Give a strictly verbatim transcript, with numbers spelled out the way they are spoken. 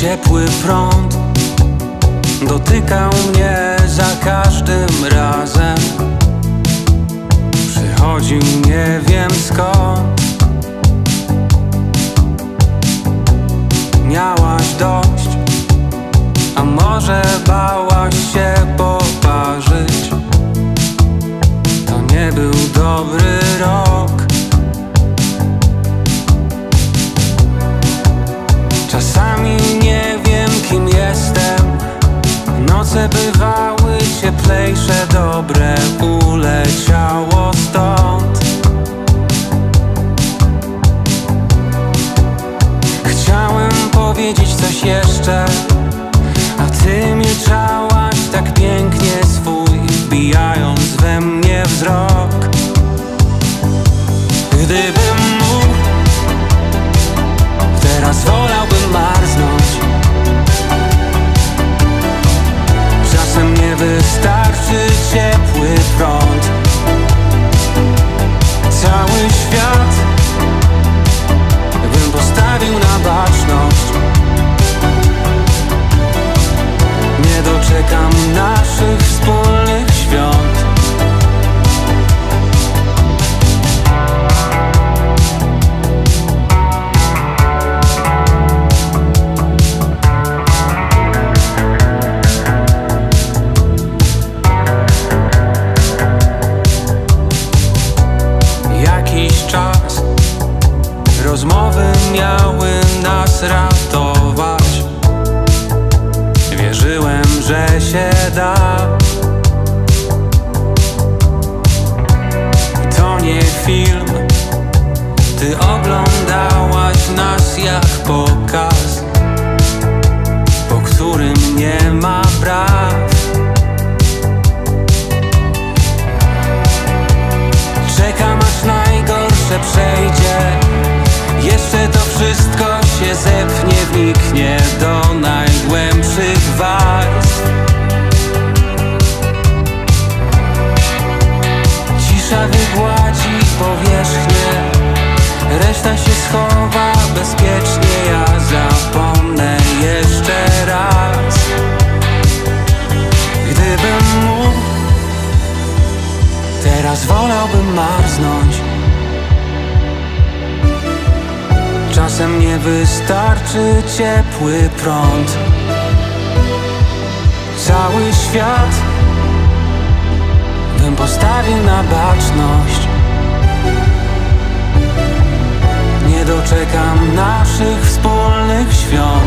Ciepły prąd dotykał mnie za każdym razem. Przychodził nie wiem skąd. Miałaś dość, a może bałaś się poparzyć. To nie był dobry rok. Czasami nie wiem, kim jestem. Noce bywały cieplejsze, dobre uleciało stąd. Chciałem powiedzieć coś jeszcze, a ty milczałaś tak pięknie swój, wbijając we mnie wzrok. Gdybym mógł, teraz wolałbym marznąć. Czasem nie wystarczy ciepły prąd. Cały świat bym postawił na baczność. Nie doczekam naszych wspólnych świąt. Rozmowy miały nas ratować. Wierzyłem, że się da. To nie film, ty oglądałaś nas jak pokaz, po którym nie ma praw. Czekam, aż najgorsze przejdzie. Jeszcze to wszystko się zepnie, wniknie do najgłębszych warstw. Cisza wygładzi powierzchnię, reszta się schowa bezpiecznie. Ja zapomnę jeszcze raz. Gdybym mógł, teraz wolałbym marznąć. Czasem nie wystarczy ciepły prąd. Cały świat bym postawił na baczność. Nie doczekam naszych wspólnych świąt.